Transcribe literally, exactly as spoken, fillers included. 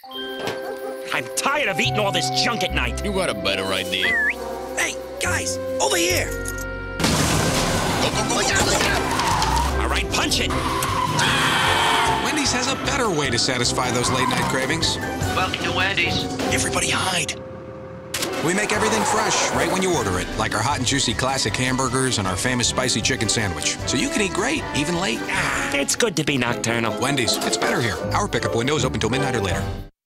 I'm tired of eating all this junk at night. You got a better idea. Hey, guys, over here. Go, go, go, go, go, go. All right, punch it. Wendy's has a better way to satisfy those late-night cravings. Welcome to Wendy's. Everybody hide. We make everything fresh right when you order it, like our hot and juicy classic hamburgers and our famous spicy chicken sandwich. So you can eat great, even late. It's good to be nocturnal. Wendy's, it's better here. Our pickup window is open till midnight or later.